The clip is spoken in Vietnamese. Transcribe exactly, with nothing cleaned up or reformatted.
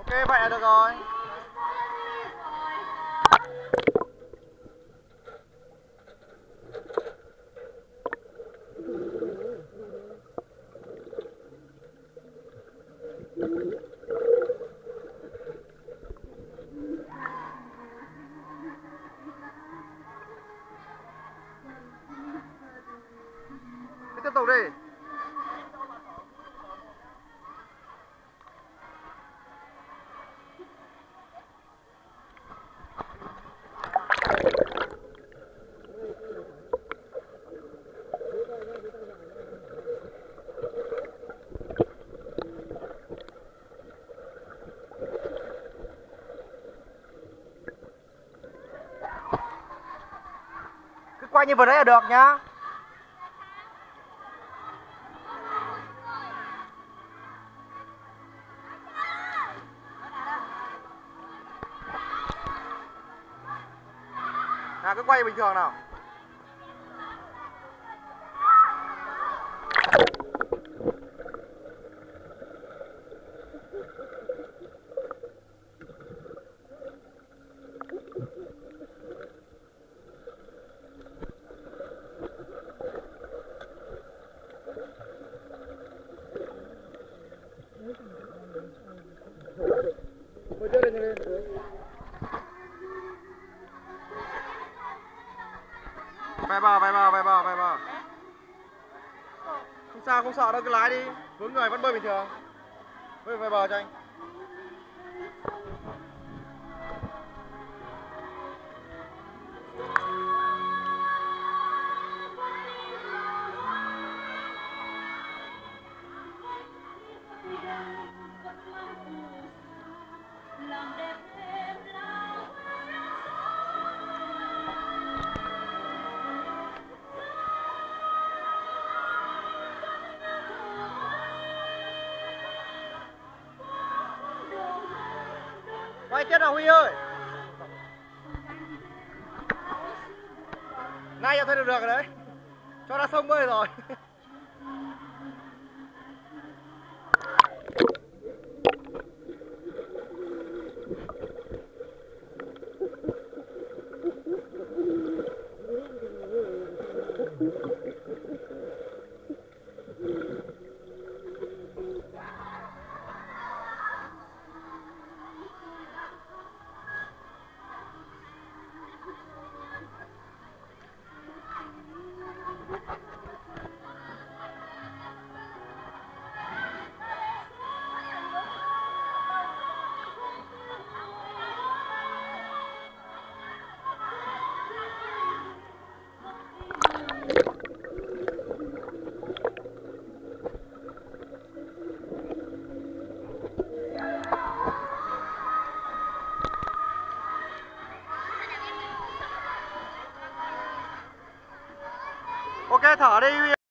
Ok vậy là được rồi. Cứ tiếp tục đi. Cứ quay như vừa nãy là được nhá. Nào cứ quay bình thường nào. Vai bờ, vai bờ, vai bờ, vai bờ. Không sao, không sợ đâu, cứ lái đi. Vướng người vẫn bơi bình thường. Bơi vai bờ cho anh. Quay tiếp nào Huy ơi. Nay thôi được được rồi đấy. Cho ra sông bơi rồi. Ok thở đi Huy.